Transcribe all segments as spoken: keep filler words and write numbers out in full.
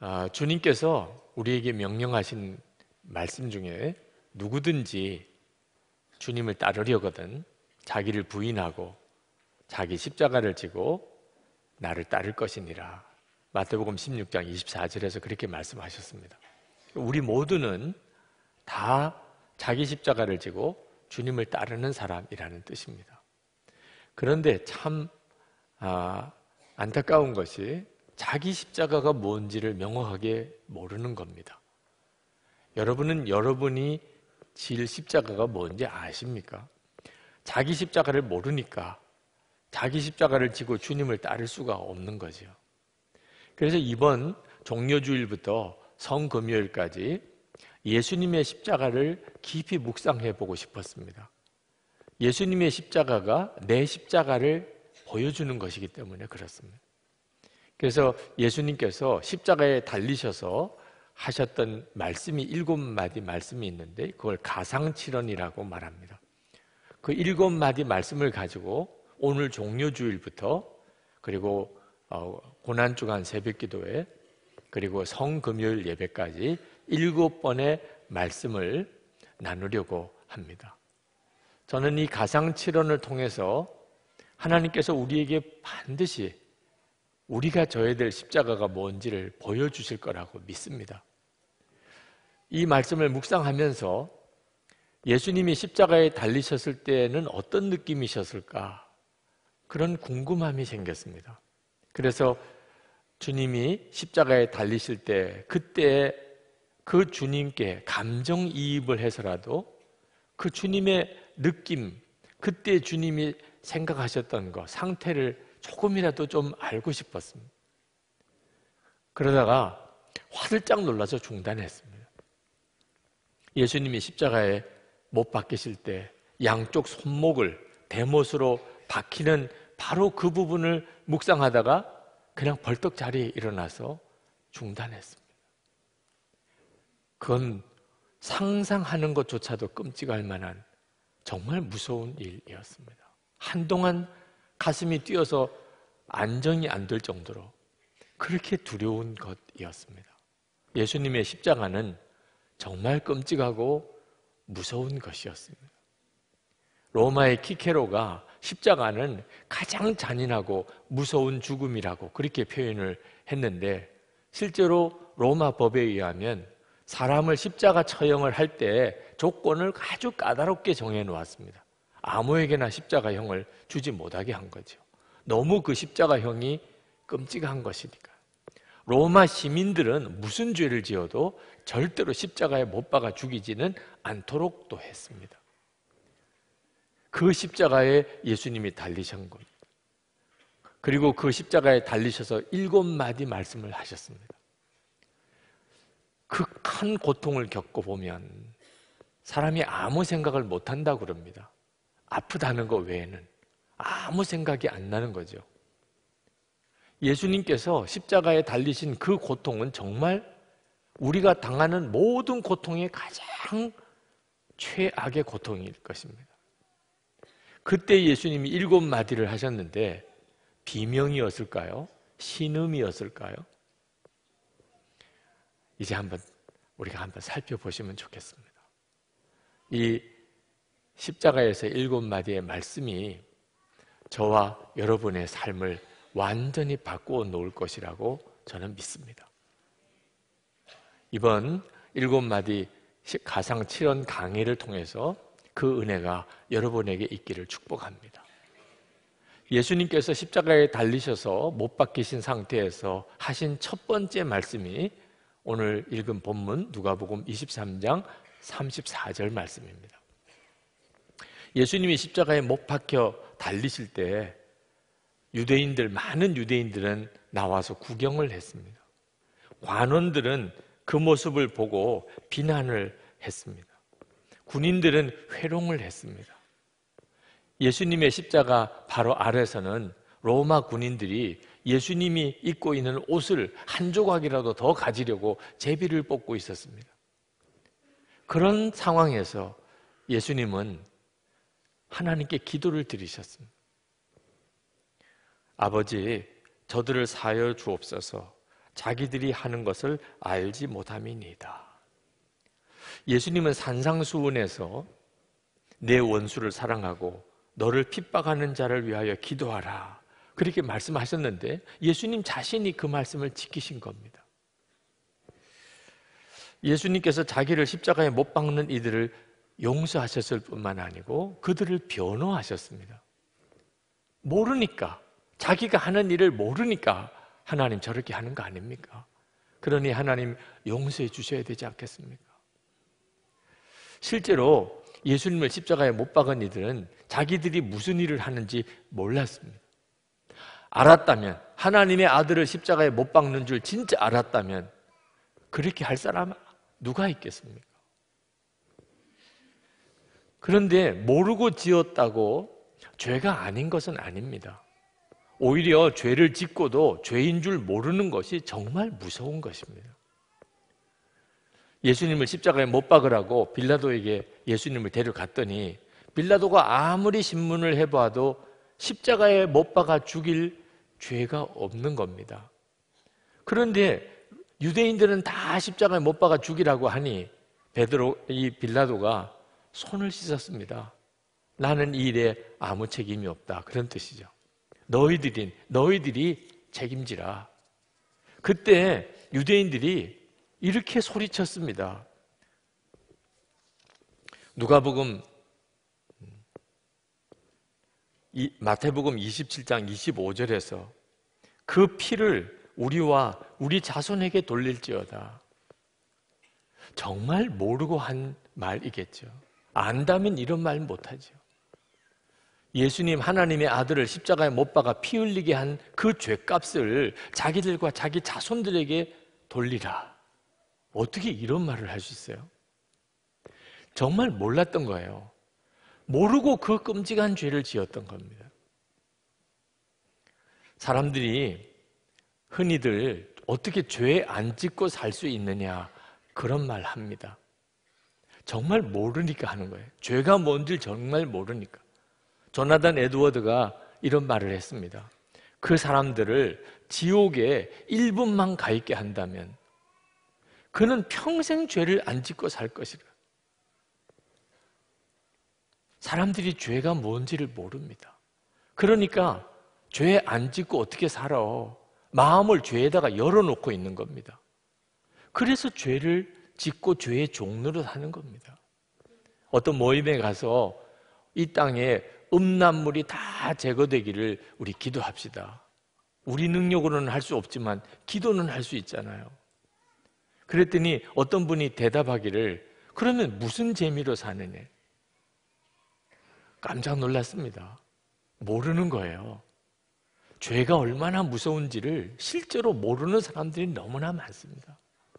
아, 주님께서 우리에게 명령하신 말씀 중에 누구든지 주님을 따르려거든 자기를 부인하고 자기 십자가를 지고 나를 따를 것이니라. 마태복음 십육 장 이십사 절에서 그렇게 말씀하셨습니다. 우리 모두는 다 자기 십자가를 지고 주님을 따르는 사람이라는 뜻입니다. 그런데 참 아, 안타까운 것이 자기 십자가가 뭔지를 명확하게 모르는 겁니다. 여러분은 여러분이 질 십자가가 뭔지 아십니까? 자기 십자가를 모르니까 자기 십자가를 지고 주님을 따를 수가 없는 거죠. 그래서 이번 종려주일부터 성금요일까지 예수님의 십자가를 깊이 묵상해 보고 싶었습니다. 예수님의 십자가가 내 십자가를 보여주는 것이기 때문에 그렇습니다. 그래서 예수님께서 십자가에 달리셔서 하셨던 말씀이 일곱 마디 말씀이 있는데 그걸 가상칠언이라고 말합니다. 그 일곱 마디 말씀을 가지고 오늘 종려주일부터 그리고 고난주간 새벽기도회 그리고 성금요일 예배까지 일곱 번의 말씀을 나누려고 합니다. 저는 이 가상칠언을 통해서 하나님께서 우리에게 반드시 우리가 져야 될 십자가가 뭔지를 보여주실 거라고 믿습니다. 이 말씀을 묵상하면서 예수님이 십자가에 달리셨을 때는 어떤 느낌이셨을까? 그런 궁금함이 생겼습니다. 그래서 주님이 십자가에 달리실 때 그때 그 주님께 감정이입을 해서라도 그 주님의 느낌, 그때 주님이 생각하셨던 것, 상태를 조금이라도 좀 알고 싶었습니다. 그러다가 화들짝 놀라서 중단했습니다. 예수님이 십자가에 못 박히실 때 양쪽 손목을 대못으로 박히는 바로 그 부분을 묵상하다가 그냥 벌떡 자리에 일어나서 중단했습니다. 그건 상상하는 것조차도 끔찍할 만한 정말 무서운 일이었습니다. 한동안 가슴이 뛰어서 안정이 안 될 정도로 그렇게 두려운 것이었습니다. 예수님의 십자가는 정말 끔찍하고 무서운 것이었습니다. 로마의 키케로가 십자가는 가장 잔인하고 무서운 죽음이라고 그렇게 표현을 했는데 실제로 로마 법에 의하면 사람을 십자가 처형을 할 때 조건을 아주 까다롭게 정해 놓았습니다. 아무에게나 십자가형을 주지 못하게 한 거죠. 너무 그 십자가형이 끔찍한 것이니까. 로마 시민들은 무슨 죄를 지어도 절대로 십자가에 못 박아 죽이지는 않도록 또 했습니다. 그 십자가에 예수님이 달리신 것. 그리고 그 십자가에 달리셔서 일곱 마디 말씀을 하셨습니다. 그 큰 고통을 겪어보면 사람이 아무 생각을 못한다고 그럽니다. 아프다는 것 외에는 아무 생각이 안 나는 거죠. 예수님께서 십자가에 달리신 그 고통은 정말 우리가 당하는 모든 고통의 가장 최악의 고통일 것입니다. 그때 예수님이 일곱 마디를 하셨는데 비명이었을까요? 신음이었을까요? 이제 한번 우리가 한번 살펴보시면 좋겠습니다. 이 십자가에서 일곱 마디의 말씀이 저와 여러분의 삶을 완전히 바꾸어 놓을 것이라고 저는 믿습니다. 이번 일곱 마디 가상 칠언 강의를 통해서 그 은혜가 여러분에게 있기를 축복합니다. 예수님께서 십자가에 달리셔서 못 박히신 상태에서 하신 첫 번째 말씀이 오늘 읽은 본문 누가복음 이십삼 장 삼십사 절 말씀입니다. 예수님이 십자가에 못 박혀 달리실 때 유대인들, 많은 유대인들은 나와서 구경을 했습니다. 관원들은 그 모습을 보고 비난을 했습니다. 군인들은 회롱을 했습니다. 예수님의 십자가 바로 아래서는 로마 군인들이 예수님이 입고 있는 옷을 한 조각이라도 더 가지려고 제비를 뽑고 있었습니다. 그런 상황에서 예수님은 하나님께 기도를 드리셨습니다. 아버지, 저들을 사하여 주옵소서. 자기들이 하는 것을 알지 못함이니이다. 예수님은 산상수훈에서 내 원수를 사랑하고 너를 핍박하는 자를 위하여 기도하라, 그렇게 말씀하셨는데 예수님 자신이 그 말씀을 지키신 겁니다. 예수님께서 자기를 십자가에 못 박는 이들을 용서하셨을 뿐만 아니고 그들을 변호하셨습니다. 모르니까, 자기가 하는 일을 모르니까 하나님 저렇게 하는 거 아닙니까? 그러니 하나님 용서해 주셔야 되지 않겠습니까? 실제로 예수님을 십자가에 못 박은 이들은 자기들이 무슨 일을 하는지 몰랐습니다. 알았다면, 하나님의 아들을 십자가에 못 박는 줄 진짜 알았다면 그렇게 할 사람 누가 있겠습니까? 그런데 모르고 지었다고 죄가 아닌 것은 아닙니다. 오히려 죄를 짓고도 죄인 줄 모르는 것이 정말 무서운 것입니다. 예수님을 십자가에 못 박으라고 빌라도에게 예수님을 데려갔더니 빌라도가 아무리 신문을 해봐도 십자가에 못 박아 죽일 죄가 없는 겁니다. 그런데 유대인들은 다 십자가에 못 박아 죽이라고 하니 베드로, 이 빌라도가 손을 씻었습니다. 나는 이 일에 아무 책임이 없다, 그런 뜻이죠. 너희들이 너희들이 책임지라. 그때 유대인들이 이렇게 소리쳤습니다. 누가복음, 이, 마태복음 이십칠 장 이십오 절에서 그 피를 우리와 우리 자손에게 돌릴지어다. 정말 모르고 한 말이겠죠. 안다면 이런 말 못하죠. 예수님, 하나님의 아들을 십자가에 못 박아 피 흘리게 한 그 죄값을 자기들과 자기 자손들에게 돌리라. 어떻게 이런 말을 할 수 있어요? 정말 몰랐던 거예요. 모르고 그 끔찍한 죄를 지었던 겁니다. 사람들이 흔히들 어떻게 죄 안 짓고 살 수 있느냐, 그런 말 합니다. 정말 모르니까 하는 거예요. 죄가 뭔지 정말 모르니까. 조나단 에드워드가 이런 말을 했습니다. 그 사람들을 지옥에 일 분만 가 있게 한다면 그는 평생 죄를 안 짓고 살 것이라. 사람들이 죄가 뭔지를 모릅니다. 그러니까 죄 안 짓고 어떻게 살아? 마음을 죄에다가 열어놓고 있는 겁니다. 그래서 죄를 짓고 죄의 종로로 사는 겁니다. 어떤 모임에 가서 이 땅에 음란물이 다 제거되기를 우리 기도합시다. 우리 능력으로는 할 수 없지만 기도는 할 수 있잖아요. 그랬더니 어떤 분이 대답하기를, 그러면 무슨 재미로 사느냐? 깜짝 놀랐습니다. 모르는 거예요. 죄가 얼마나 무서운지를 실제로 모르는 사람들이 너무나 많습니다.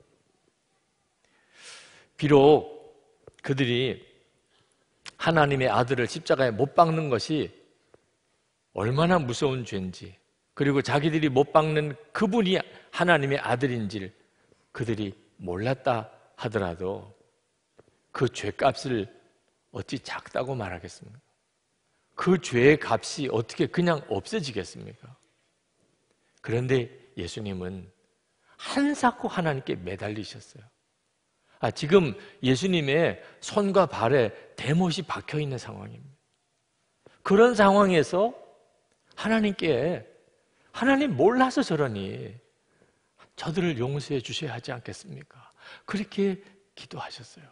비록 그들이 하나님의 아들을 십자가에 못 박는 것이 얼마나 무서운 죄인지, 그리고 자기들이 못 박는 그분이 하나님의 아들인지를 그들이 몰랐다 하더라도 그 죄값을 어찌 작다고 말하겠습니까? 그 죄의 값이 어떻게 그냥 없어지겠습니까? 그런데 예수님은 한사코 하나님께 매달리셨어요. 아, 지금 예수님의 손과 발에 대못이 박혀 있는 상황입니다. 그런 상황에서 하나님께, 하나님 몰라서 저러니 저들을 용서해 주셔야 하지 않겠습니까? 그렇게 기도하셨어요.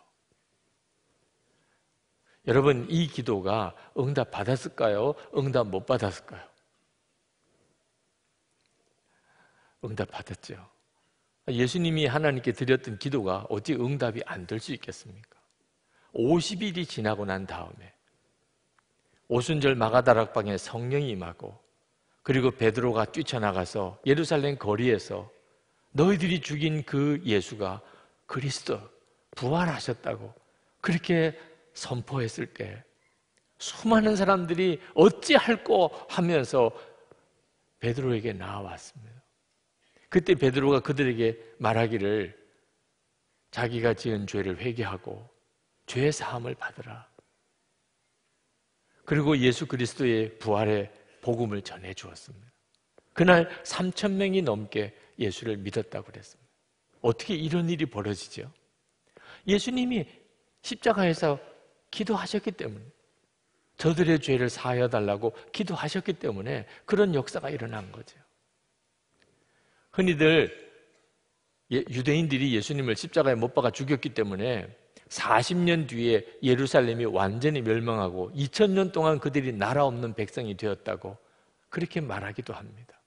여러분, 이 기도가 응답 받았을까요? 응답 못 받았을까요? 응답 받았죠. 예수님이 하나님께 드렸던 기도가 어찌 응답이 안 될 수 있겠습니까? 오십 일이 지나고 난 다음에 오순절 마가다락방에 성령이 임하고, 그리고 베드로가 뛰쳐나가서 예루살렘 거리에서 너희들이 죽인 그 예수가 그리스도 부활하셨다고 그렇게 선포했을 때 수많은 사람들이 어찌할꼬 하면서 베드로에게 나와왔습니다. 그때 베드로가 그들에게 말하기를 자기가 지은 죄를 회개하고 죄 사함을 받으라. 그리고 예수 그리스도의 부활의 복음을 전해 주었습니다. 그날 삼천 명이 넘게 예수를 믿었다고 그랬습니다. 어떻게 이런 일이 벌어지죠? 예수님이 십자가에서 기도하셨기 때문에, 저들의 죄를 사하여 달라고 기도하셨기 때문에 그런 역사가 일어난 거죠. 흔히들 유대인들이 예수님을 십자가에 못 박아 죽였기 때문에 사십 년 뒤에 예루살렘이 완전히 멸망하고 이천 년 동안 그들이 나라 없는 백성이 되었다고 그렇게 말하기도 합니다.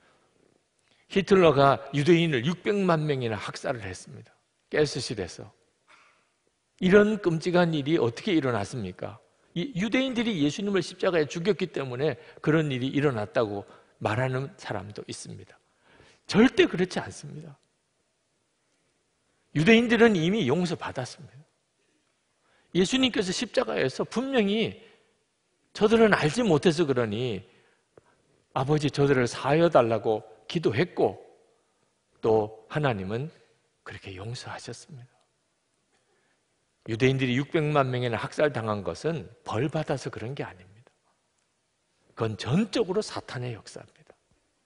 히틀러가 유대인을 육백만 명이나 학살을 했습니다. 가스실에서. 이런 끔찍한 일이 어떻게 일어났습니까? 유대인들이 예수님을 십자가에 죽였기 때문에 그런 일이 일어났다고 말하는 사람도 있습니다. 절대 그렇지 않습니다. 유대인들은 이미 용서받았습니다. 예수님께서 십자가에서 분명히 저들은 알지 못해서 그러니 아버지 저들을 사하여 달라고 기도했고, 또 하나님은 그렇게 용서하셨습니다. 유대인들이 육백만 명이나 학살당한 것은 벌 받아서 그런 게 아닙니다. 그건 전적으로 사탄의 역사입니다.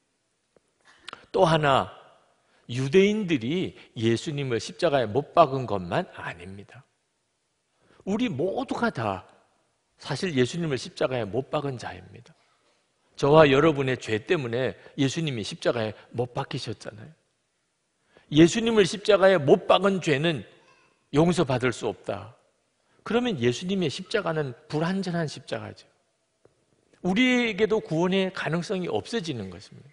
또 하나, 유대인들이 예수님을 십자가에 못 박은 것만 아닙니다. 우리 모두가 다 사실 예수님을 십자가에 못 박은 자입니다. 저와 여러분의 죄 때문에 예수님이 십자가에 못 박히셨잖아요. 예수님을 십자가에 못 박은 죄는 용서받을 수 없다. 그러면 예수님의 십자가는 불완전한 십자가죠. 우리에게도 구원의 가능성이 없어지는 것입니다.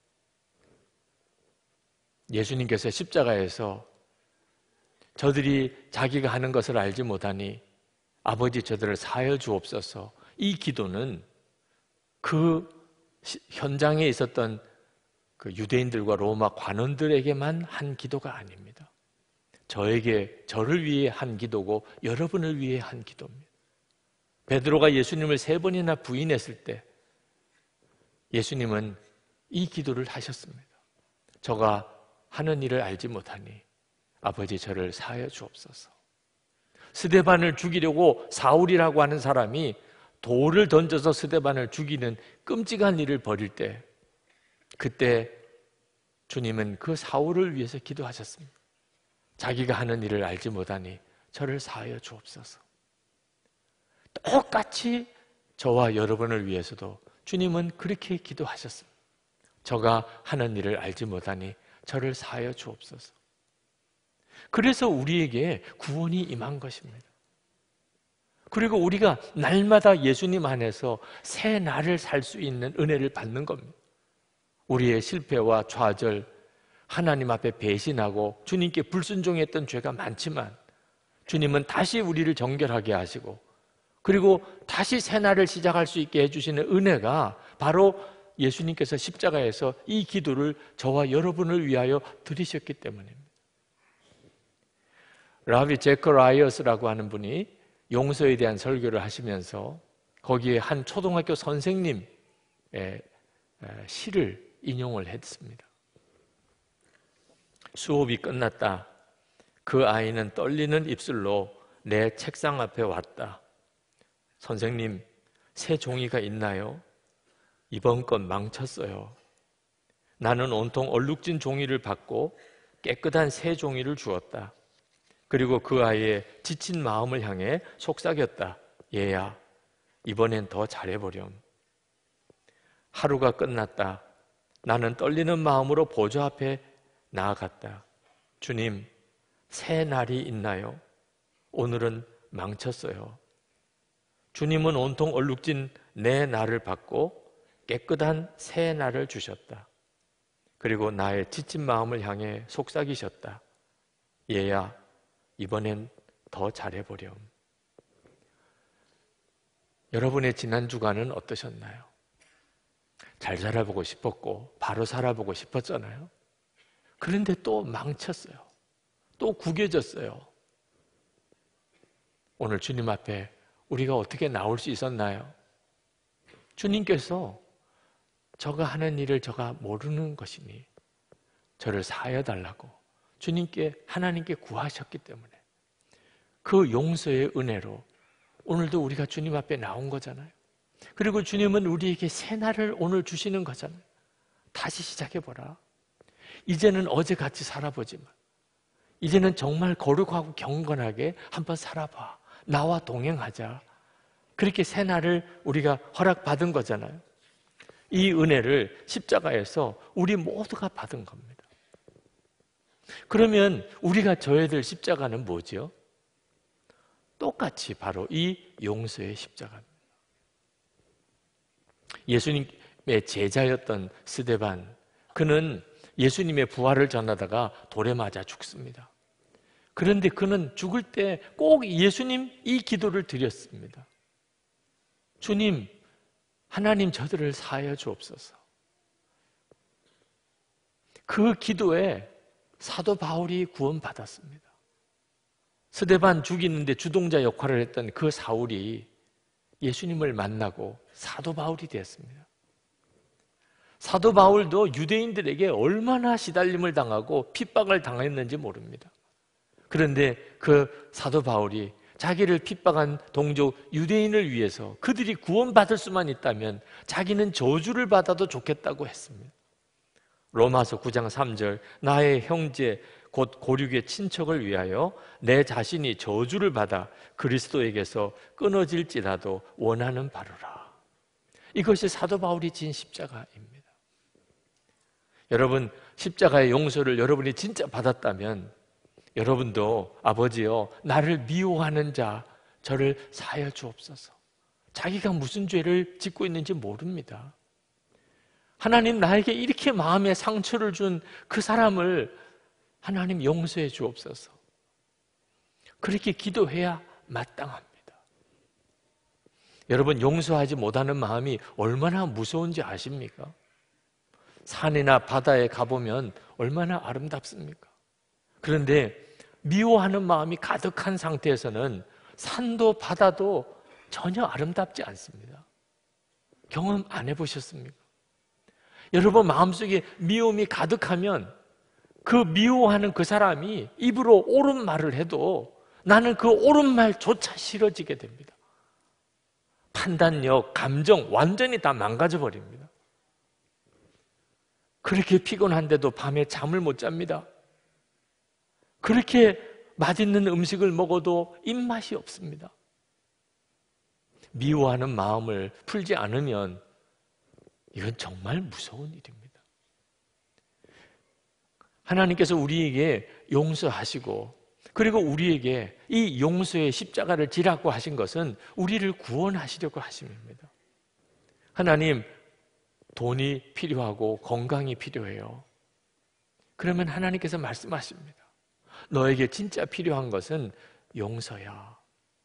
예수님께서 십자가에서 저들이 자기가 하는 것을 알지 못하니 아버지 저들을 사하여 주옵소서, 이 기도는 그 현장에 있었던 그 유대인들과 로마 관원들에게만 한 기도가 아닙니다. 저에게, 저를 위해 한 기도고 여러분을 위해 한 기도입니다. 베드로가 예수님을 세 번이나 부인했을 때 예수님은 이 기도를 하셨습니다. 저가 하는 일을 알지 못하니 아버지 저를 사하여 주옵소서. 스데반을 죽이려고 사울이라고 하는 사람이 돌을 던져서 스데반을 죽이는 끔찍한 일을 벌일 때, 그때 주님은 그 사울을 위해서 기도하셨습니다. 자기가 하는 일을 알지 못하니 저를 사하여 주옵소서. 똑같이 저와 여러분을 위해서도 주님은 그렇게 기도하셨습니다. 저가 하는 일을 알지 못하니 저를 사하여 주옵소서. 그래서 우리에게 구원이 임한 것입니다. 그리고 우리가 날마다 예수님 안에서 새 날을 살 수 있는 은혜를 받는 겁니다. 우리의 실패와 좌절, 하나님 앞에 배신하고 주님께 불순종했던 죄가 많지만 주님은 다시 우리를 정결하게 하시고, 그리고 다시 새 날을 시작할 수 있게 해주시는 은혜가 바로 예수님께서 십자가에서 이 기도를 저와 여러분을 위하여 드리셨기 때문입니다. 라비 제커라이어스라고 하는 분이 용서에 대한 설교를 하시면서 거기에 한 초등학교 선생님의 시를 인용을 했습니다. 수업이 끝났다. 그 아이는 떨리는 입술로 내 책상 앞에 왔다. 선생님, 새 종이가 있나요? 이번 건 망쳤어요. 나는 온통 얼룩진 종이를 받고 깨끗한 새 종이를 주었다. 그리고 그 아이의 지친 마음을 향해 속삭였다. 얘야, 이번엔 더 잘해보렴. 하루가 끝났다. 나는 떨리는 마음으로 보좌 앞에 나아갔다. 주님, 새 날이 있나요? 오늘은 망쳤어요. 주님은 온통 얼룩진 내 날을 받고 깨끗한 새 날을 주셨다. 그리고 나의 지친 마음을 향해 속삭이셨다. 얘야, 이번엔 더 잘해보렴. 여러분의 지난 주간은 어떠셨나요? 잘 살아보고 싶었고 바로 살아보고 싶었잖아요. 그런데 또 망쳤어요. 또 구겨졌어요. 오늘 주님 앞에 우리가 어떻게 나올 수 있었나요? 주님께서 저가 하는 일을 저가 모르는 것이니 저를 사하여 달라고 주님께, 하나님께 구하셨기 때문에 그 용서의 은혜로 오늘도 우리가 주님 앞에 나온 거잖아요. 그리고 주님은 우리에게 새 날을 오늘 주시는 거잖아요. 다시 시작해보라. 이제는 어제같이 살아보지 마. 이제는 정말 거룩하고 경건하게 한번 살아봐. 나와 동행하자. 그렇게 새날을 우리가 허락받은 거잖아요. 이 은혜를 십자가에서 우리 모두가 받은 겁니다. 그러면 우리가 져야 될 십자가는 뭐죠? 똑같이 바로 이 용서의 십자가입니다. 예수님의 제자였던 스데반, 그는 예수님의 부활을 전하다가 돌에 맞아 죽습니다. 그런데 그는 죽을 때 꼭 예수님 이 기도를 드렸습니다. 주님, 하나님 저들을 사하여 주옵소서. 그 기도에 사도 바울이 구원받았습니다. 스데반 죽이는데 주동자 역할을 했던 그 사울이 예수님을 만나고 사도 바울이 되었습니다. 사도 바울도 유대인들에게 얼마나 시달림을 당하고 핍박을 당했는지 모릅니다. 그런데 그 사도 바울이 자기를 핍박한 동족 유대인을 위해서 그들이 구원받을 수만 있다면 자기는 저주를 받아도 좋겠다고 했습니다. 로마서 구 장 삼 절, 나의 형제 곧 고륙의 친척을 위하여 내 자신이 저주를 받아 그리스도에게서 끊어질지라도 원하는 바로라. 이것이 사도 바울이 진 십자가입니다. 여러분, 십자가의 용서를 여러분이 진짜 받았다면 여러분도 아버지여, 나를 미워하는 자 저를 사하여 주옵소서. 자기가 무슨 죄를 짓고 있는지 모릅니다. 하나님, 나에게 이렇게 마음에 상처를 준 그 사람을 하나님 용서해 주옵소서. 그렇게 기도해야 마땅합니다. 여러분, 용서하지 못하는 마음이 얼마나 무서운지 아십니까? 산이나 바다에 가보면 얼마나 아름답습니까? 그런데 미워하는 마음이 가득한 상태에서는 산도 바다도 전혀 아름답지 않습니다. 경험 안 해보셨습니까? 여러분, 마음속에 미움이 가득하면 그 미워하는 그 사람이 입으로 옳은 말을 해도 나는 그 옳은 말조차 싫어지게 됩니다. 판단력, 감정 완전히 다 망가져 버립니다. 그렇게 피곤한데도 밤에 잠을 못 잡니다. 그렇게 맛있는 음식을 먹어도 입맛이 없습니다. 미워하는 마음을 풀지 않으면 이건 정말 무서운 일입니다. 하나님께서 우리에게 용서하시고 그리고 우리에게 이 용서의 십자가를 지라고 하신 것은 우리를 구원하시려고 하심입니다. 하나님, 돈이 필요하고 건강이 필요해요. 그러면 하나님께서 말씀하십니다. 너에게 진짜 필요한 것은 용서야.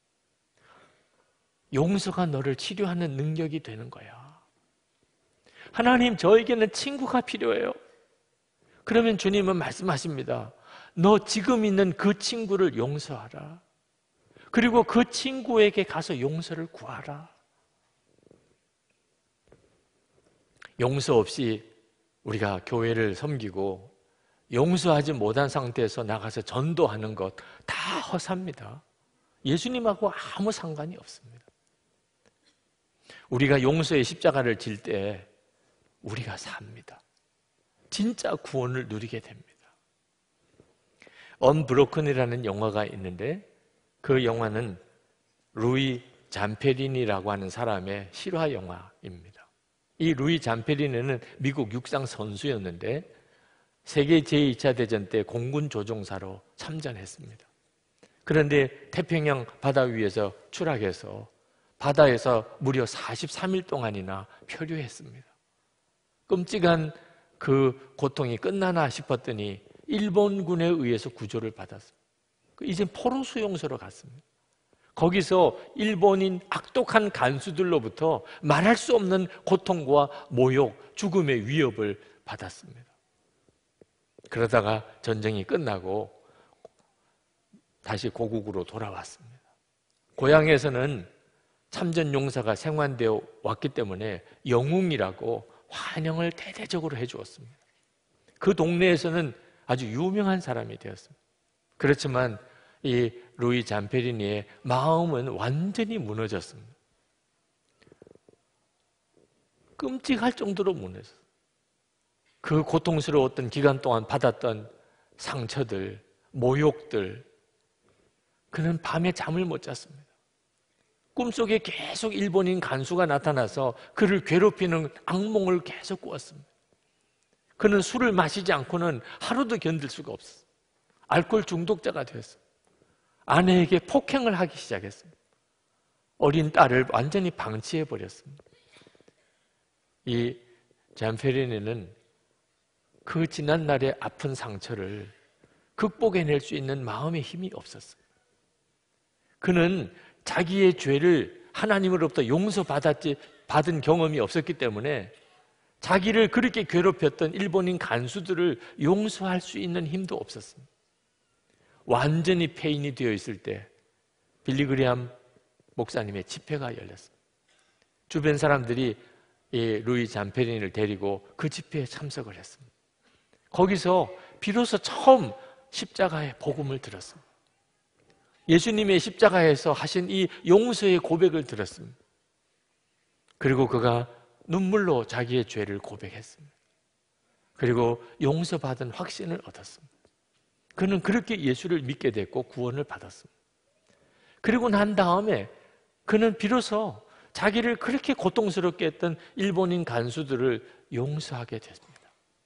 용서가 너를 치료하는 능력이 되는 거야. 하나님, 저에게는 친구가 필요해요. 그러면 주님은 말씀하십니다. 너 지금 있는 그 친구를 용서하라. 그리고 그 친구에게 가서 용서를 구하라. 용서 없이 우리가 교회를 섬기고 용서하지 못한 상태에서 나가서 전도하는 것 다 허사입니다. 예수님하고 아무 상관이 없습니다. 우리가 용서의 십자가를 질 때 우리가 삽니다. 진짜 구원을 누리게 됩니다. 언브로큰이라는 영화가 있는데 그 영화는 루이 잠페리니라고 하는 사람의 실화 영화입니다. 이 루이 잠페리니는 미국 육상 선수였는데 세계 제이 차 대전 때 공군 조종사로 참전했습니다. 그런데 태평양 바다 위에서 추락해서 바다에서 무려 사십삼 일 동안이나 표류했습니다. 끔찍한 그 고통이 끝나나 싶었더니 일본군에 의해서 구조를 받았습니다. 이제 포로 수용소로 갔습니다. 거기서 일본인 악독한 간수들로부터 말할 수 없는 고통과 모욕, 죽음의 위협을 받았습니다. 그러다가 전쟁이 끝나고 다시 고국으로 돌아왔습니다. 고향에서는 참전용사가 생환되어 왔기 때문에 영웅이라고 환영을 대대적으로 해주었습니다. 그 동네에서는 아주 유명한 사람이 되었습니다. 그렇지만 이 루이 잠페리니의 마음은 완전히 무너졌습니다. 끔찍할 정도로 무너졌습니다. 그 고통스러웠던 기간 동안 받았던 상처들, 모욕들, 그는 밤에 잠을 못 잤습니다. 꿈속에 계속 일본인 간수가 나타나서 그를 괴롭히는 악몽을 계속 꾸었습니다. 그는 술을 마시지 않고는 하루도 견딜 수가 없었어요. 알코올 중독자가 되었어요. 아내에게 폭행을 하기 시작했습니다. 어린 딸을 완전히 방치해버렸습니다. 이 잔페리니는 그 지난날의 아픈 상처를 극복해낼 수 있는 마음의 힘이 없었어요. 그는 자기의 죄를 하나님으로부터 용서받았지 받은 경험이 없었기 때문에 자기를 그렇게 괴롭혔던 일본인 간수들을 용서할 수 있는 힘도 없었습니다. 완전히 폐인이 되어 있을 때 빌리 그레함 목사님의 집회가 열렸습니다. 주변 사람들이 이 루이 잔페리니를 데리고 그 집회에 참석을 했습니다. 거기서 비로소 처음 십자가의 복음을 들었습니다. 예수님의 십자가에서 하신 이 용서의 고백을 들었습니다. 그리고 그가 눈물로 자기의 죄를 고백했습니다. 그리고 용서받은 확신을 얻었습니다. 그는 그렇게 예수를 믿게 됐고 구원을 받았습니다. 그리고 난 다음에 그는 비로소 자기를 그렇게 고통스럽게 했던 일본인 간수들을 용서하게 됐습니다.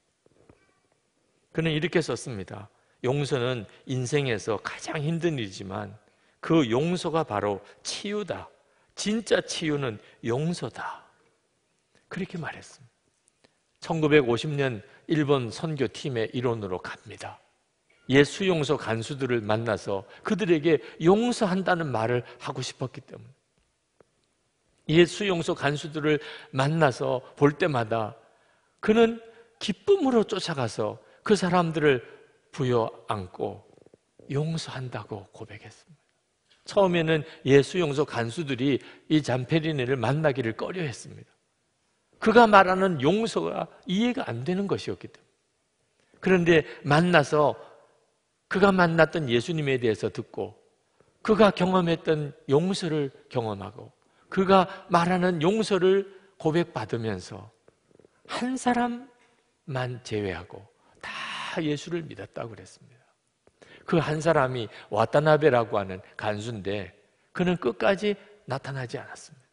그는 이렇게 썼습니다. 용서는 인생에서 가장 힘든 일이지만 그 용서가 바로 치유다. 진짜 치유는 용서다. 그렇게 말했습니다. 천구백오십 년 일본 선교팀의 일원으로 갑니다. 옛 수용소 간수들을 만나서 그들에게 용서한다는 말을 하고 싶었기 때문에 옛 수용소 간수들을 만나서 볼 때마다 그는 기쁨으로 쫓아가서 그 사람들을 부여안고 용서한다고 고백했습니다. 처음에는 옛 수용소 간수들이 이 잔페리니를 만나기를 꺼려했습니다. 그가 말하는 용서가 이해가 안 되는 것이었기 때문에. 그런데 만나서 그가 만났던 예수님에 대해서 듣고 그가 경험했던 용서를 경험하고 그가 말하는 용서를 고백받으면서 한 사람만 제외하고 다 예수를 믿었다고 그랬습니다. 그 한 사람이 와타나베라고 하는 간수인데 그는 끝까지 나타나지 않았습니다.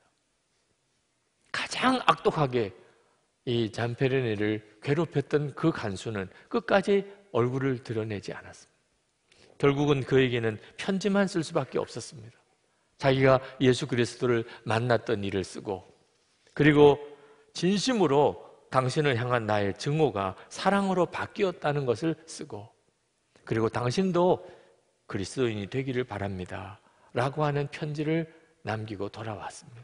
가장 악독하게 이 잔페리니를 괴롭혔던 그 간수는 끝까지 얼굴을 드러내지 않았습니다. 결국은 그에게는 편지만 쓸 수밖에 없었습니다. 자기가 예수 그리스도를 만났던 일을 쓰고 그리고 진심으로 당신을 향한 나의 증오가 사랑으로 바뀌었다는 것을 쓰고 그리고 당신도 그리스도인이 되기를 바랍니다 라고 하는 편지를 남기고 돌아왔습니다.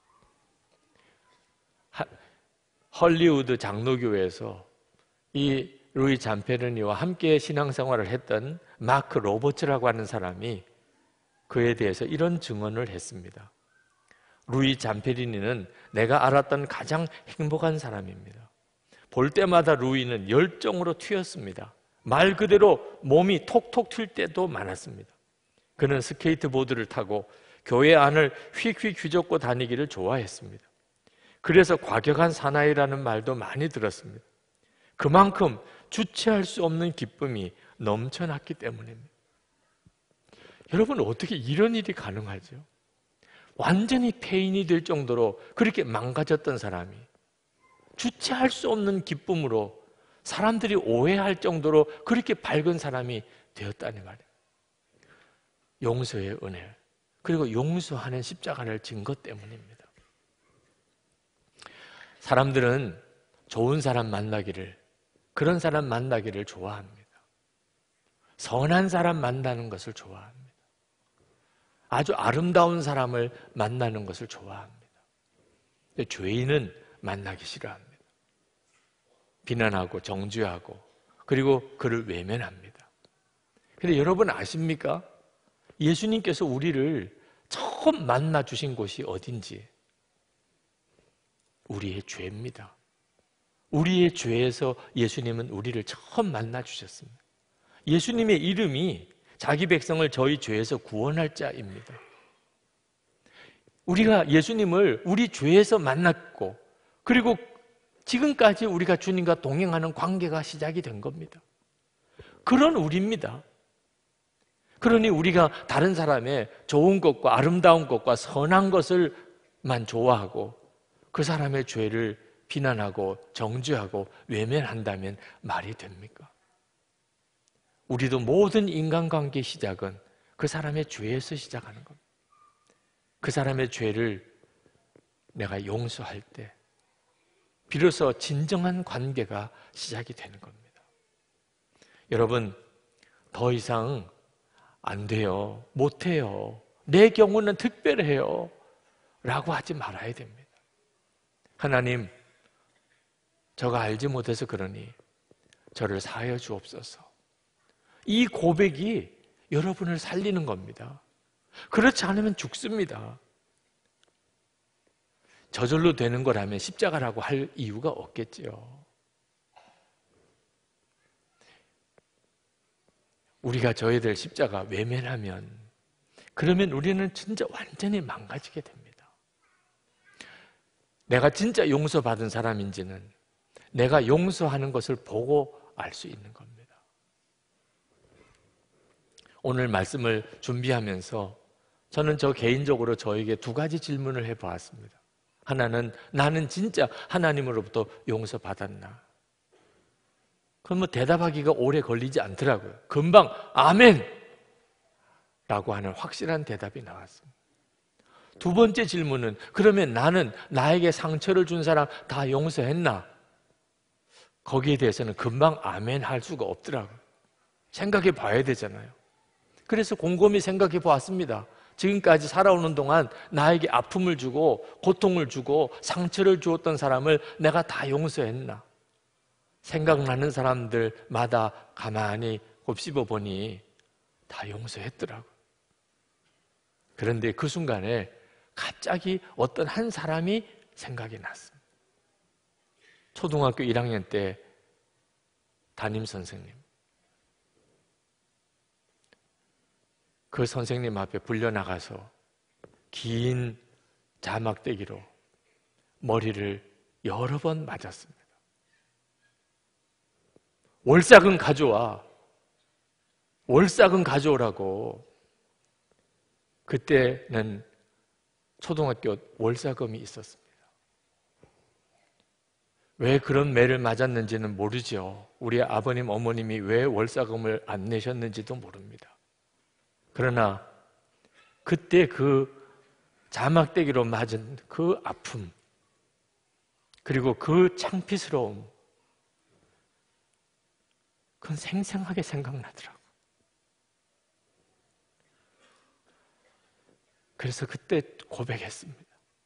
하, 헐리우드 장로교회에서 이 루이 잔페르니와 함께 신앙생활을 했던 마크 로버츠라고 하는 사람이 그에 대해서 이런 증언을 했습니다. 루이 잔페르니는 내가 알았던 가장 행복한 사람입니다. 볼 때마다 루이는 열정으로 튀었습니다. 말 그대로 몸이 톡톡 튈 때도 많았습니다. 그는 스케이트보드를 타고 교회 안을 휙휙 휘젓고 다니기를 좋아했습니다. 그래서 과격한 사나이라는 말도 많이 들었습니다. 그만큼 주체할 수 없는 기쁨이 넘쳐났기 때문입니다. 여러분, 어떻게 이런 일이 가능하죠? 완전히 폐인이 될 정도로 그렇게 망가졌던 사람이 주체할 수 없는 기쁨으로 사람들이 오해할 정도로 그렇게 밝은 사람이 되었다는 말이에요. 용서의 은혜, 그리고 용서하는 십자가를 진 것 때문입니다. 사람들은 좋은 사람 만나기를, 그런 사람 만나기를 좋아합니다. 선한 사람 만나는 것을 좋아합니다. 아주 아름다운 사람을 만나는 것을 좋아합니다. 근데 죄인은 만나기 싫어합니다. 비난하고 정죄하고 그리고 그를 외면합니다. 그런데 여러분 아십니까? 예수님께서 우리를 처음 만나 주신 곳이 어딘지? 우리의 죄입니다. 우리의 죄에서 예수님은 우리를 처음 만나 주셨습니다. 예수님의 이름이 자기 백성을 저희 죄에서 구원할 자입니다. 우리가 예수님을 우리 죄에서 만났고 그리고 지금까지 우리가 주님과 동행하는 관계가 시작이 된 겁니다. 그런 우리입니다. 그러니 우리가 다른 사람의 좋은 것과 아름다운 것과 선한 것을만 좋아하고 그 사람의 죄를 비난하고 정죄하고 외면한다면 말이 됩니까? 우리도 모든 인간관계 시작은 그 사람의 죄에서 시작하는 겁니다. 그 사람의 죄를 내가 용서할 때 비로소 진정한 관계가 시작이 되는 겁니다. 여러분, 더 이상 안 돼요, 못해요, 내 경우는 특별해요 라고 하지 말아야 됩니다. 하나님, 저가 알지 못해서 그러니 저를 사하여 주옵소서. 이 고백이 여러분을 살리는 겁니다. 그렇지 않으면 죽습니다. 저절로 되는 거라면 십자가라고 할 이유가 없겠지요. 우리가 져야 될 십자가 외면하면, 그러면 우리는 진짜 완전히 망가지게 됩니다. 내가 진짜 용서받은 사람인지는 내가 용서하는 것을 보고 알 수 있는 겁니다. 오늘 말씀을 준비하면서 저는 저 개인적으로 저에게 두 가지 질문을 해보았습니다. 하나는, 나는 진짜 하나님으로부터 용서받았나? 그건 뭐 대답하기가 오래 걸리지 않더라고요. 금방 아멘! 라고 하는 확실한 대답이 나왔습니다. 두 번째 질문은, 그러면 나는 나에게 상처를 준 사람 다 용서했나? 거기에 대해서는 금방 아멘 할 수가 없더라고요. 생각해 봐야 되잖아요. 그래서 곰곰이 생각해 보았습니다. 지금까지 살아오는 동안 나에게 아픔을 주고 고통을 주고 상처를 주었던 사람을 내가 다 용서했나? 생각나는 사람들마다 가만히 곱씹어 보니 다 용서했더라고요. 그런데 그 순간에 갑자기 어떤 한 사람이 생각이 났습니다. 초등학교 일 학년 때 담임 선생님. 그 선생님 앞에 불려나가서 긴 자막대기로 머리를 여러 번 맞았습니다. 월삭은 가져와. 월삭은 가져오라고. 그때는 초등학교 월사금이 있었습니다. 왜 그런 매를 맞았는지는 모르죠. 우리 아버님, 어머님이 왜 월사금을 안 내셨는지도 모릅니다. 그러나 그때 그 자막대기로 맞은 그 아픔, 그리고 그 창피스러움, 그건 생생하게 생각나더라고요. 그래서 그때 고백했습니다.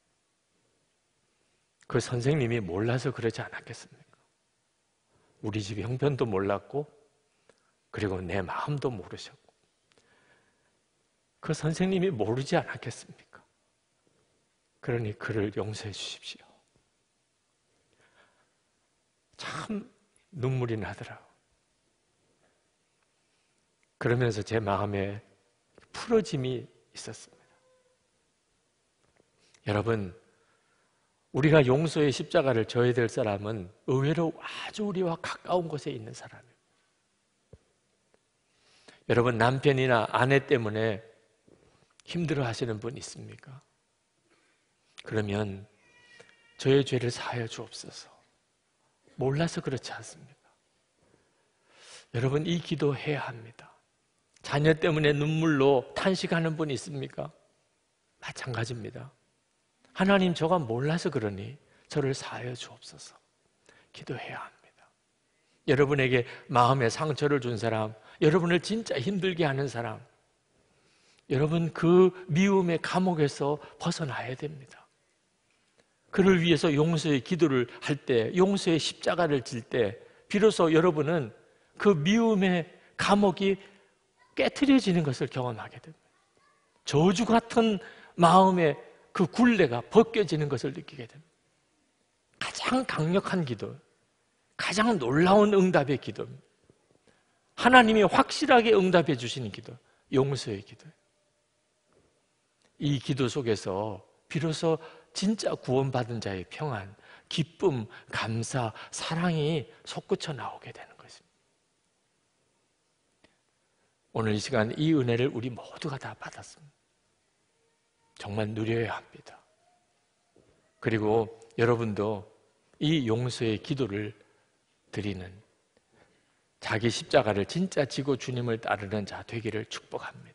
그 선생님이 몰라서 그러지 않았겠습니까? 우리 집 형편도 몰랐고, 그리고 내 마음도 모르셨고, 그 선생님이 모르지 않았겠습니까? 그러니 그를 용서해 주십시오. 참 눈물이 나더라고요. 그러면서 제 마음에 풀어짐이 있었습니다. 여러분, 우리가 용서의 십자가를 져야 될 사람은 의외로 아주 우리와 가까운 곳에 있는 사람이에요. 여러분, 남편이나 아내 때문에 힘들어 하시는 분 있습니까? 그러면 저의 죄를 사하여 주옵소서. 몰라서 그렇지 않습니까? 여러분, 이 기도 해야 합니다. 자녀 때문에 눈물로 탄식하는 분 있습니까? 마찬가지입니다. 하나님, 저가 몰라서 그러니 저를 사하여 주옵소서. 기도해야 합니다. 여러분에게 마음에 상처를 준 사람, 여러분을 진짜 힘들게 하는 사람, 여러분 그 미움의 감옥에서 벗어나야 됩니다. 그를 위해서 용서의 기도를 할 때, 용서의 십자가를 질 때 비로소 여러분은 그 미움의 감옥이 깨트려지는 것을 경험하게 됩니다. 저주 같은 마음의 그 굴레가 벗겨지는 것을 느끼게 됩니다. 가장 강력한 기도, 가장 놀라운 응답의 기도, 하나님이 확실하게 응답해 주시는 기도, 용서의 기도. 이 기도 속에서 비로소 진짜 구원받은 자의 평안, 기쁨, 감사, 사랑이 솟구쳐 나오게 되는 것입니다. 오늘 이 시간 이 은혜를 우리 모두가 다 받았습니다. 정말 누려야 합니다. 그리고 여러분도 이 용서의 기도를 드리는, 자기 십자가를 진짜 지고 주님을 따르는 자 되기를 축복합니다.